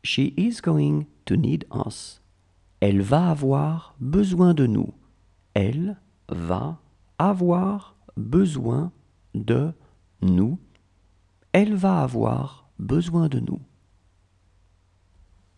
She is going to need us. Elle va avoir besoin de nous. Elle va avoir besoin de nous. Elle va avoir besoin de nous.